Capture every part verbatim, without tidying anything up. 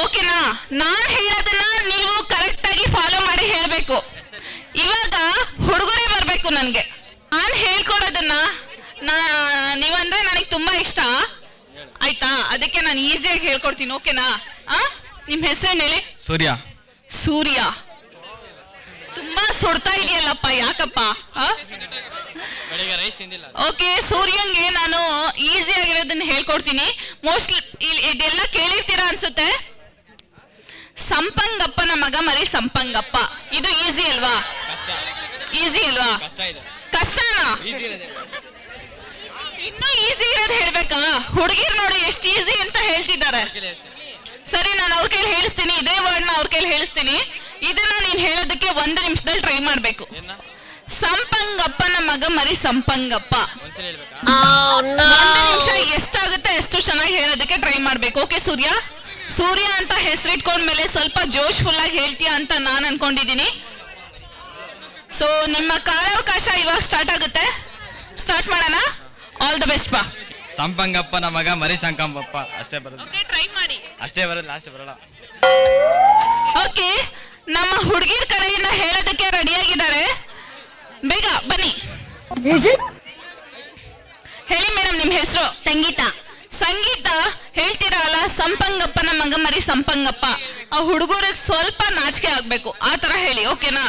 ಓಕೆನಾ? ನಾನ್ ಹೇಳೋದನ್ನ ನೀವು ಕರೆಕ್ಟ್ ಆಗಿ ಫಾಲೋ ಮಾಡಿ ಹೇಳ್ಬೇಕು. ಇವಾಗ ಹುಡುಗರೇ ಬರ್ಬೇಕು ನನ್ಗೆ. ನಾನ್ ಹೇಳ್ಕೊಡೋದನ್ನ ನಾ ನೀವಂದ್ರೆ ನನಗೆ ತುಂಬಾ ಇಷ್ಟ ಆಯ್ತಾ, ಅದಕ್ಕೆ ನಾನು ಈಸಿಯಾಗಿ ಹೇಳ್ಕೊಡ್ತೀನಿ. ಓಕೆನಾ? ಆ ನಿಮ್ ಹೆಸರೇನು ಹೇಳಿ? ಸೂರ್ಯ. ಸೂರ್ಯ, ತುಂಬಾ ಸುಡ್ತಾ ಇದೆಯಲ್ಲಪ್ಪ, ಯಾಕಪ್ಪ? ಓಕೆ, ಸೂರ್ಯಂಗೆ ನಾನು ಈಸಿ ಆಗಿರೋದನ್ನ ಹೇಳ್ಕೊಡ್ತೀನಿ. ಮೋಸ್ಟ್ಲಿ ಇದೆಲ್ಲ ಕೇಳಿರ್ತೀರಾ ಅನ್ಸುತ್ತೆ. ಸಂಪಂಗಪ್ಪನ ಮಗ ಮರಿ ಸಂಪಂಗಪ್ಪ, ಇದು ಈಸಿ ಅಲ್ವಾ? ಈಸಿ ಅಲ್ವಾ? ಕಷ್ಟನಾ? ಇನ್ನೂ ಈಸಿ ಇರೋದು ಹೇಳ್ಬೇಕಾ? ಹುಡುಗಿರ್ ನೋಡಿ ಎಷ್ಟು ಈಸಿ ಅಂತ ಹೇಳ್ತಿದ್ದಾರೆ. ಸರಿ, ನಾನು ಅವ್ರ ಕೈಲಿ ಹೇಳಿಸ್ತೀನಿ. ಇದೇ ವರ್ಡ್ನ ಅವ್ರ ಕೈಲಿ ಹೇಳಿಸ್ತೀನಿ. ಇದನ್ನ ನೀನ್ ಹೇಳೋದಕ್ಕೆ ಒಂದು ನಿಮಿಷದಲ್ಲಿ ಟ್ರೈ ಮಾಡ್ಬೇಕು. ಸಂಪಂಗಪ್ಪನ ಮಗ ಮರಿ ಸಂಪಂಗಪ್ಪ. ಒಂದು ನಿಮಿಷ ಎಷ್ಟಾಗುತ್ತೆ ಅಷ್ಟು ಚೆನ್ನಾಗಿ ಹೇಳೋದಕ್ಕೆ ಟ್ರೈ ಮಾಡ್ಬೇಕು. ಓಕೆ ಸೂರ್ಯ? ಸೂರ್ಯ ಅಂತ ಹೆಸರಿಟ್ಕೊಂಡ್ಮೇಲೆ ಸ್ವಲ್ಪ ಜೋಶ್ಫುಲ್ ಆಗಿ ಹೇಳ್ತೀಯ ಅಂತ ನಾನು ಅನ್ಕೊಂಡಿದ್ದೀನಿ. ಸೊ ನಿಮ್ಮ ಕಾಲಾವಕಾಶ ಇವಾಗ ಸ್ಟಾರ್ಟ್ ಆಗುತ್ತೆ. ಸ್ಟಾರ್ಟ್ ಮಾಡೋಣ. ಆಲ್ ದ ಬೆಸ್ಟ್ ಪಾ. ಸಂಪಂಗಪ್ಪನ ಮಗ ಮರಿ ಸಂಕಂಬಪ್ಪ, ಅಷ್ಟೇ ಬರೋದು. ಓಕೆ, ಟ್ರೈ ಮಾಡಿ. ಅಷ್ಟೇ ಬರೋದು, ಲಾಸ್ಟ್ ಬರಲ್ಲ. ಓಕೆ, ನಮ್ಮ ಹುಡುಗಿರ ಕಡೆಯಿಂದ ಹೇಳೋದಕ್ಕೆ ರೆಡಿಯಾಗಿದ್ದಾರೆ. ಬೇಗ ಬನ್ನಿ. ಹೇಳಿ ಮೇಡಮ್, ನಿಮ್ ಹೆಸರು? ಸಂಗೀತ. ಸಂಗೀತ ಹೇಳ್ತೀರಾ ಅಲ್ಲ, ಸಂಪಂಗಪ್ಪನ ಮಗ ಮರಿ ಸಂಪಂಗಪ್ಪ. ಆ ಹುಡುಗರಿಗೆ ಸ್ವಲ್ಪ ನಾಚಿಕೆ ಆಗ್ಬೇಕು, ಆ ತರ ಹೇಳಿ. ಓಕೆನಾ?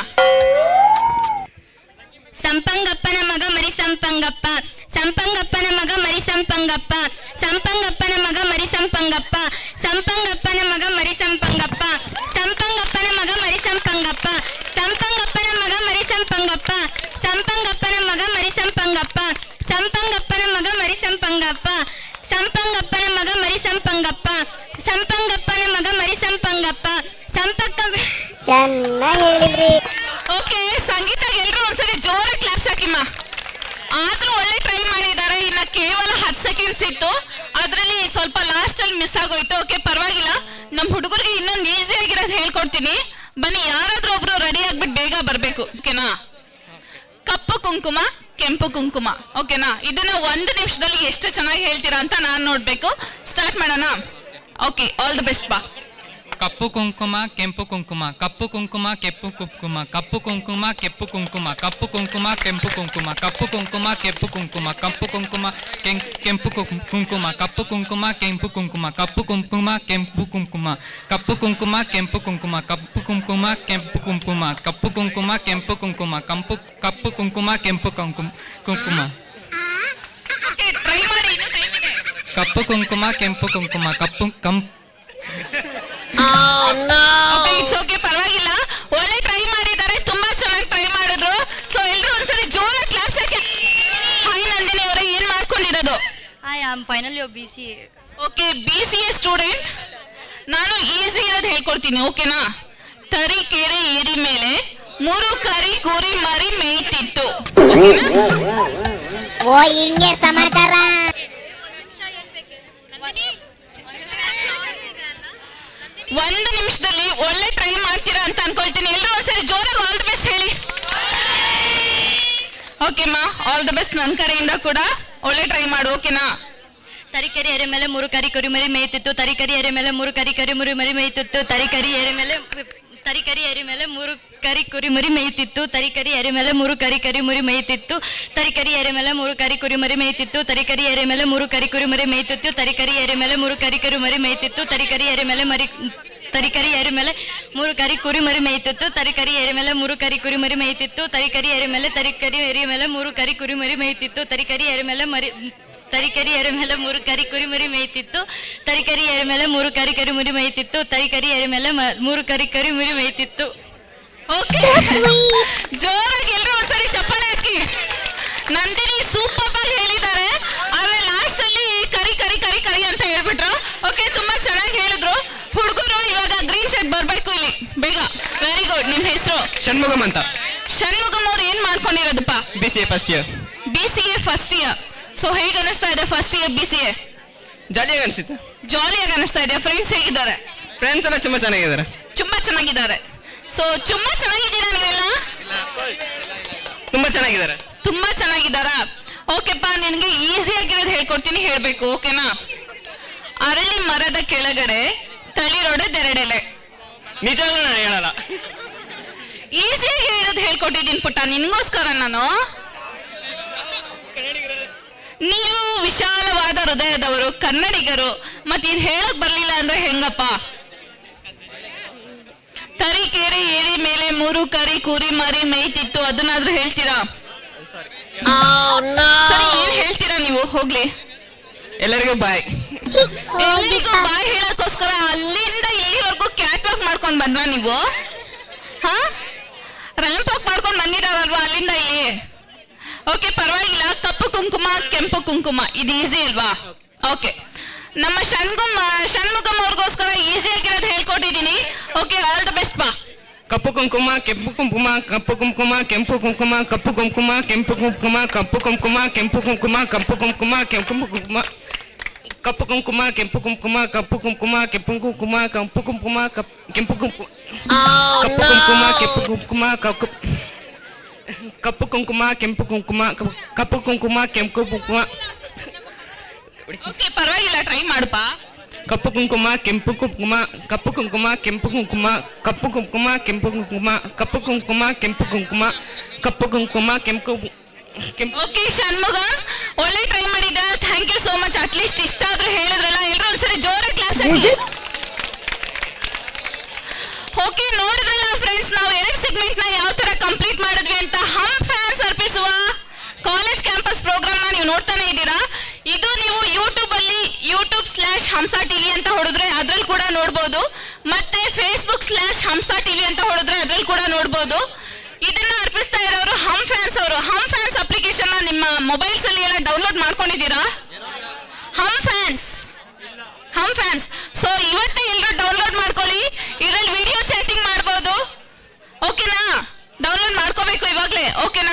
ಸಂಪಂಗಪ್ಪನ ಮಗ ಮರಿ ಸಂಪಂಗಪ್ಪ, ಸಂಪಂಗಪ್ಪನ ಮಗ ಮರಿ ಸಂಪಂಗಪ್ಪ, ಸಂಪಂಗಪ್ಪನ ಮಗ ಮರಿ ಸಂಪಂಗಪ್ಪ, ಸಂಪಂಗಪ್ಪನ ಮಗ ಮರಿ ಸಂಪಂಗಪ್ಪ, ಸಂಪಂಗಪ್ಪನ ಮಗ ಮರಿ ಸಂಪಂಗಪ್ಪ, ಸಂಪಂಗಪ್ಪನ ಮಗ ಮರಿ ಸಂಪಂಗಪ್ಪ, ಸಂಪಂಗಪ್ಪನ ಮಗ ಮರಿ ಸಂಪಂಗಪ್ಪ, ಸಂಪಂಗಪ್ಪನ ಮಗ ಮರಿ ಸಂಪಂಗಪ್ಪ, ಸಂಪಂಗಪ್ಪನ ಮಗ ಮರಿ ಸಂಪಂಗಪ್ಪ, ಸಂಪಂಗಪ್ಪನ ಮಗ ಮರಿ ಸಂಪಂಗಪ್ಪ, ಸಂಪಂಗ. ಚೆನ್ನಾಗಿ ಹೇಳಿದ್ರಿ. ಓಕೆ, ಸಂಗೀತಗೆ ಎಲ್ರು ಒಂದ್ಸರಿ ಜೋರಾಗಿ ಕ್ಲಾಪ್ಸ್ ಹಾಕಿಮ್ಮ. ಆದ್ರೂ ಒಳ್ಳೆ ಟ್ರೈ ಮಾಡಿದ್ದಾರೆ. ಇನ್ನ ಕೇವಲ ಹತ್ತು ಸೆಕೆಂಡ್ಸ್ ಇತ್ತು, ಅದ್ರಲ್ಲಿ ಸ್ವಲ್ಪ ಲಾಸ್ಟ್ ಅಲ್ಲಿ ಮಿಸ್ ಆಗೋಯ್ತು. ಓಕೆ, ಪರವಾಗಿಲ್ಲ. ನಮ್ ಹುಡುಗರಿಗೆ ಇನ್ನೊಂದು ಈಸಿ ಆಗಿರೋದು ಹೇಳ್ಕೊಡ್ತೀನಿ. ಬನ್ನಿ, ಯಾರಾದ್ರೂ ಒಬ್ರು ರೆಡಿ ಆಗ್ಬಿಟ್ಟು ಬೇಗ ಬರ್ಬೇಕು. ಓಕೆನಾ? ಕಪ್ಪು ಕುಂಕುಮ, ಕೆಂಪು ಕುಂಕುಮ. ಓಕೆನಾ? ಇದನ್ನ ಒಂದು ನಿಮಿಷದಲ್ಲಿ ಎಷ್ಟು ಚೆನ್ನಾಗಿ ಹೇಳ್ತೀರಾ ಅಂತ ನಾನ್ ನೋಡ್ಬೇಕು. ಸ್ಟಾರ್ಟ್ ಮಾಡೋಣ. ಓಕೆ, ಆಲ್ ದ ಬೆಸ್ಟ್ ಬಾ. ಕಪ್ಪು ಕುಂಕುಮ ಕೆಂಪು ಕುಂಕುಮ, ಕಪ್ಪು ಕುಂಕುಮ ಕೆಂಪು ಕುಂಕುಮ, ಕಪ್ಪು ಕುಂಕುಮ ಕೆಂಪು ಕುಂಕುಮ, ಕಪ್ಪು ಕುಂಕುಮ ಕೆಂಪು ಕುಂಕುಮ, ಕಪ್ಪು ಕುಂಕುಮ ಕೆಂಪು ಕುಂಕುಮ, ಕಪ್ಪು ಕುಂಕುಮ ಕೆಂಪು ಕುಂಕುಮ, ಕಪ್ಪು ಕುಂಕುಮ ಕೆಂಪು ಕುಂಕುಮ, ಕಪ್ಪು ಕುಂಕುಮ ಕೆಂಪು ಕುಂಕುಮ, ಕಪ್ಪು ಕುಂಕುಮ ಕೆಂಪು ಕುಂಕುಮ, ಕಪ್ಪು ಕುಂಕುಮ ಕೆಂಪು ಕುಂಕುಮ, ಕಪ್ಪು ಕುಂಕುಮ ಕೆಂಪು ಕುಂಕುಮ, ಕಂಪು ಕಪ್ಪು ಕುಂಕುಮ ಕೆಂಪು ಕುಂಕುಮ ಕುಂಕುಮ. ಟ್ರೈ ಮಾಡಿ, ಕಪ್ಪು ಕುಂಕುಮ ಕೆಂಪು ಕುಂಕುಮ, ಕಪ್ಪು ಕಂಪ್. ಇಟ್ಸ್ ಓಕೆ, ಪರವಾಗಿಲ್ಲ. ಒಳ್ಳೆ ಟ್ರೈ ಮಾಡಿದ್ದಾರೆ, ತುಂಬಾ ಚೆನ್ನಾಗಿ ಟ್ರೈ ಮಾಡಿದ್ರು. ಸೊ ಎಲ್ರು ಒಂದ್ಸರಿ ಜೋರಾಗಿ ಕ್ಲಾಪ್ಸ್ ಹಾಕಿ. ಹಾಯ್ ನಂದಿನಿ ಅವರೇ, ಏನ್ ಮಾಡ್ಕೊಂಡಿರೋದು? I am final year B C A. Okay, B C A student. ನಾನು ಈಸಿ ಇರೋದು ಹೇಳ್ಕೊಡ್ತೀನಿ. ಓಕೆನಾ? ತರೀಕೆರೆ ಏರಿ ಮೇಲೆ ಮೂರು ಕರಿ ಕುರಿ ಮರಿ ಮೇಯ್ತಿತ್ತು. ಓ ಹಿಂಗೆ ಸಮಾಚಾರ. ಒಂದು ನಿಮಿಷದಲ್ಲಿ ಒಳ್ಳೆ ಟ್ರೈ ಮಾಡ್ತೀರಾ ಅಂತ ಅನ್ಕೊಳ್ತೀನಿ. ಎಲ್ಲರೂ ಒಂದ್ಸರಿ ಜೋರಾಗಿ ಆಲ್ ದ ಬೆಸ್ಟ್ ಹೇಳಿ. ಓಕೆಮಾ, ಆಲ್ ದ ಬೆಸ್ಟ್ ನನ್ನ ಕಡೆಯಿಂದ ಕೂಡ. ಒಳ್ಳೆ ಟ್ರೈ ಮಾಡು. ಓಕೆನಾ? ತರಿಕರಿ ಎರೆ ಮೇಲೆ ಮೂರು ಕರಿ ಕುರಿ ಮರಿ ಮೇಯ್ತಿತ್ತು, ತರಿಕರಿ ಎರೆ ಮೇಲೆ ಮೂರು ಕರಿ ಕರಿ ಮುರಿ ಮರಿ ಮೇಯ್ತಿತ್ತು, ತರಿಕರಿ ಎರೆ ಮೇಲೆ ತರಿಕರಿ ಎರೆ ಮೇಲೆ ಮೂರು ಕರಿ ಕುರಿ ಮರಿ ಮೇಯ್ತಿತ್ತು, ತರಿಕರಿ ಎರೆ ಮೇಲೆ ಮೂರು ಕರಿ ಕರಿ ಮುರಿ ಮೇಯ್ತಿತ್ತು, ತರಿಕರಿ ಎರೆ ಮೇಲೆ ಮೂರು ಕರಿ ಕುರಿ ಮರಿ ಮೇಯ್ತಿತ್ತು, ತರಿಕರಿ ಎರೆ ಮೇಲೆ ಮೂರು ಕರಿ ಕುರಿ ಮರಿ ಮೇಯ್ತಿತ್ತು, ತರಿಕರಿ ಎರೆ ಮೇಲೆ ಮೂರು ಕರಿ ಕರಿ ಮರಿ ಮೇಯ್ತಿತ್ತು, ತರಿಕರಿ ಎರೆ ಮೇಲೆ ಮರಿ ತರಿಕರಿ ಎರೆ ಮೇಲೆ ಮೂರು ಕರಿ ಕುರಿ ಮರಿ ಮೇಯ್ತಿತ್ತು, ತರಿಕರಿ ಎರೆ ಮೇಲೆ ಮೂರು ಕರಿ ಕುರಿ ಮರಿ ಮೇಯ್ತಿತ್ತು, ತರಿಕರಿ ಎರೆ ಮೇಲೆ ತರಿಕರಿ ಎರೆ ಮೇಲೆ ಮೂರು ಕರಿ ಕುರಿ ಮರಿ ಮೇಯ್ತಿತ್ತು, ತರಿಕರಿ ಎರೆ ಮೇಲೆ ಮರಿ ತರಿಕರಿ ಎರೆ ಮೇಲೆ ಮೂರು ಕರಿ ಕುರಿ ಮರಿ ಮೇಯ್ತಿತ್ತು, ತರಿಕರಿ ಎರೆ ಮೇಲೆ ಮೂರು ಕರಿ ಕರಿ ಮುರಿ ಮೇಯ್ತಿತ್ತು, ತರಿಕರಿ ಎರೆ ಮೇಲೆ ಮೂರು ಕರಿ ಕರಿ ಮುರಿ ಮೇಯ್ತಿತ್ತು. ಓಕೆ, ಜೋರಾಗಿ ಎಲ್ಲರೂ ಒಂದ್ಸರಿ ಚಪ್ಪಾಳೆ ಹಾಕಿ. ನಂದಿನಿ ಸೂಪರ್ ಆಗಿ ಹೇಳಿದ್ದಾರೆ, ಆದ್ರೆ ಲಾಸ್ಟ್ ಅಲ್ಲಿ ಕರಿ ಕರಿ ಕರಿ ಕರಿ ಅಂತ ಹೇಳ್ಬಿಟ್ರು. ಓಕೆ, ತುಂಬಾ ಚೆನ್ನಾಗಿ ಹೇಳಿದ್ರು ಹುಡುಗರು. ಇವಾಗ ಗ್ರೀನ್ ಶರ್ಟ್ ಬರ್ಬೇಕು ಇಲ್ಲಿ ಬೇಗ. Very good. ನಿಮ್ ಹೆಸರು? ಷಣ್ಮುಗಮ್ ಅಂತ. ಷಣ್ಮುಗಮ್ ಅವ್ರು ಏನ್ ಮಾಡ್ಕೊಂಡಿರೋದಪ್ಪ? B C A first year. B C A first year. So ಹೇಗೆ ಅನಿಸ್ತಾ ಇದೆ first year B C A? ಜಾಲಿಯಾಗಿ ಅನಿಸುತ್ತೆ. ಜಾಲಿಯಾಗಿ ಅನಿಸ್ತಾ ಇದೆ. ಫ್ರೆಂಡ್ಸ್ ಹೇಗಿದ್ದಾರೆ? ಫ್ರೆಂಡ್ಸ್ ಎಲ್ಲ ತುಂಬಾ ಚೆನ್ನಾಗಿದ್ದಾರೆ. ತುಂಬಾ ಚೆನ್ನಾಗಿದ್ದಾರೆ. ಸೊ ತುಂಬಾ ಚೆನ್ನಾಗಿದ್ದೀರಾ ನೀವೆಲ್ಲ? ತುಂಬಾ ಚೆನ್ನಾಗಿದ್ದಾರೆ. ತುಂಬಾ ಚೆನ್ನಾಗಿದ್ದಾರಾ? ಓಕೆಪ್ಪ, ನಿನ್ಗೆ ಈಸಿ ಆಗಿರೋದು ಹೇಳ್ಕೊಡ್ತೀನಿ, ಹೇಳ್ಬೇಕು. ಓಕೆನಾ? ಅರಳಿ ಮರದ ಕೆಳಗಡೆ ತಳಿರೋಡೆ ದೆರಡೆಲೆ. ನಿಜವಾಗ್ಲೂ ನಾನು ಹೇಳಲ್ಲ. ಈಸಿಯಾಗಿ ಹೇಳೋದು ಹೇಳ್ಕೊಟ್ಟಿದ್ದೀನಿ ಪುಟ್ಟ ನಿನ್ಗೋಸ್ಕರ ನಾನು. ನೀವು ವಿಶಾಲವಾದ ಹೃದಯದವರು, ಕನ್ನಡಿಗರು, ಮತ್ತೆ ಇದು ಹೇಳಕ್ ಬರ್ಲಿಲ್ಲ ಅಂದ್ರೆ ಹೆಂಗಪ್ಪ? ತರೀಕೆರೆ ಏರಿ ಮೇಲೆ ಮೂರು ಕರಿ ಕುರಿ ಮರಿ ಮೇಯ್ತಿತ್ತು, ಅದನ್ನಾದ್ರೂ ಹೇಳ್ತೀರಾ? ಸರಿ, ಏನ್ ಹೇಳ್ತೀರಾ ನೀವು? ಹೋಗ್ಲಿ, ಎಲ್ಲರಿಗೂ ಬಾಯ್. ಎಲ್ಲರಿಗೂ ಬಾಯ್ ಹೇಳಕ್ಕೋಸ್ಕರ ಅಲ್ಲಿಂದ ಇಲ್ಲಿವರೆಗೂ ಕ್ಯಾಟ್ ವಾಕ್ ಮಾಡ್ಕೊಂಡ್ ಬಂದ್ರ ನೀವು? ಹಾ, ರ್ಯಾಂಪ್ ವಾಕ್ ಮಾಡ್ಕೊಂಡ್ ಬಂದಿದಾರಲ್ವಾ ಅಲ್ಲಿಂದ ಇಲ್ಲಿ? ಓಕೆ, ಪರವಾಗಿಲ್ಲ. ಕಪ್ಪು ಕುಂಕುಮ ಕೆಂಪು ಕುಂಕುಮ ಇದು ಈಸಿ ಅಲ್ವಾ? ಓಕೆ, ನಮ್ಮ ಷಣ್ಗುಮ್ ಷಣ್ಮುಖಂ ಅವ್ರಿಗೋಸ್ಕರ ಈಸಿಯಾಗಿರೋದು ಹೇಳ್ಕೊಟ್ಟಿದ್ದೀನಿ. Okay, all the best. ಬಾ. ಕಪ್ಪು ಕುಂಕುಮ ಕೆಂಪು ಕುಂಕುಮ ಕಪ್ಪು ಕುಂಕುಮ ಕೆಂಪು ಕುಂಕುಮ ಕಪ್ಪು ಕುಂಕುಮ ಕೆಂಪು ಕುಂಕುಮ ಕಪ್ಪು ಕುಂಕುಮ ಕೆಂಪು ಕುಂಕುಮ ಕಪ್ಪು ಕುಂಕುಮ ಕೆಂಪು ಕುಂಕುಮ ಕಪ್ಪು ಕುಂಕುಮ ಕೆಂಪು ಕುಂಕುಮ ಕಪ್ಪು ಕುಂಕುಮ ಕೆಂಪು ಕುಂಕುಮ ಕಪ್ಪು ಕುಂಕುಮ ಕೆಂಪು ಕುಂಕುಮ ಕಪ್ಪು ಕುಂಕುಮ ಕೆಂಪು ಕುಂಕುಮ ಕಪ್ಪು ಕುಂಕುಮ ಕೆಂಪು ಕುಂಕುಮ ಕಪ್ಪು ಕುಂಕುಮ ಕೆಂಪು ಕುಂಕುಮ. ಓಕೆ, ಪರವಾಗಿಲ್ಲ, ಟ್ರೈ ಮಾಡಪ್ಪ. ಕಪ್ಪು ಕುಂಕುಮ ಕೆಂಪು ಕುಂಕುಮ ಕಪ್ಪು ಕುಂಕುಮ ಕೆಂಪು ಕುಂಕುಮ ಕಪ್ಪು ಕುಂಕುಮ ಕೆಂಪು ಕುಂಕುಮ ಕಪ್ಪು ಕುಂಕುಮ ಕೆಂಪು ಕುಂಕುಮ ಕಪ್ಪು ಕುಂಕುಮ ಕೆಂಪು ಕೆಂಪು. ಓಕೆ ಷಣ್ಮುಗ, ಒಳ್ಳೆ ಟ್ರೈ ಮಾಡಿದ. Thank you so much. At least ಇಷ್ಟ ಆದ್ರೂ ಹೇಳಿದ್ರಲ್ಲ. ಎಲ್ಲರೂ ಒಂದ್ಸರಿ ಜೋರಾಗಿ ಕ್ಲಾಸ್ ಆಗಿ. ಓಕೆ, ನೋಡಿದ್ರಲ್ಲ ಫ್ರೆಂಡ್ಸ್, ನಾವು ಎರಡು ಸೆಗ್ಮೆಂಟ್ ನ ಯಾವ ತರ ಕಂಪ್ಲೀಟ್ ಮಾಡಿದ್ವಿ ಅಂತ. ಹಮ್ ಫ್ಯಾನ್ಸ್ ಅರ್ಪಿಸುವ ಕಾಲೇಜ್ ಕ್ಯಾಂಪಸ್ ಪ್ರೋಗ್ರಾಮ್ ನ ನೀವು ನೋಡ್ತಾನೆ ಇದ್ದೀರಾ. ಇದು ನೀವು ಯೂಟ್ಯೂಬ್ ಅಲ್ಲಿ ಯೂಟ್ಯೂಬ್ ಸ್ಲಾಶ್ ಹಂಸಾ ಟಿವಿ ಅಂತ ಹೊಡೆದ್ರೆ ಅದ್ರಲ್ಲಿ ಕೂಡ ನೋಡ್ಬೋದು. ಮತ್ತೆ ಫೇಸ್ಬುಕ್ ಸ್ಲಾಶ್ ಹಂಸಾ ಟಿವಿ ಅಂತ ಹೊಡೆದ್ರೆ ಅದ್ರಲ್ಲಿ ಕೂಡ ನೋಡ್ಬೋದು. ಇದನ್ನ ಅರ್ಪಿಸ್ತಾ ಇರೋರು ಹಮ್ ಫ್ಯಾನ್ಸ್ ಅವರು. ಹಮ್ ಫ್ಯಾನ್ಸ್ ಅಪ್ಲಿಕೇಶನ್ ನಿಮ್ಮ ಮೊಬೈಲ್ಸ್ ಅಲ್ಲಿ ಎಲ್ಲ ಡೌನ್ಲೋಡ್ ಮಾಡ್ಕೊಂಡಿದ್ದೀರಾ? Hum fans Hum fans so ಇವತ್ತೇ ಎಲ್ಲರೂ ಡೌನ್ಲೋಡ್ ಮಾಡ್ಕೊಳ್ಳಿ. ಇದರಲ್ಲಿ ವಿಡಿಯೋ ಚಾಟಿಂಗ್ ಮಾಡ್ಬೋದು. ಓಕೆನಾ? ಡೌನ್ಲೋಡ್ ಮಾಡ್ಕೋಬೇಕು ಇವಾಗ್ಲೇ. ಓಕೆನಾ?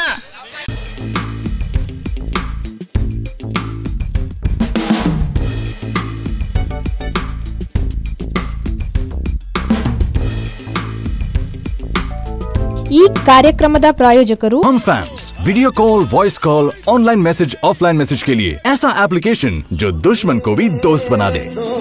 ಈ ಕಾರ್ಯಕ್ರಮದ ಪ್ರಾಯೋಜಕರು Hum fans video call, voice call, online message, offline message के लिए ऐसा एप्लीकेशन जो दुश्मन को भी दोस्त बना दे।